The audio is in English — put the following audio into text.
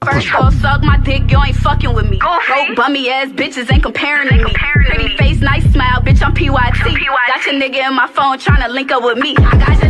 First off, suck my dick, you ain't fucking with me. Broke bummy ass bitches ain't comparing to me. Pretty face, nice smile, bitch, I'm PYT. Got your nigga in my phone tryna link up with me. I got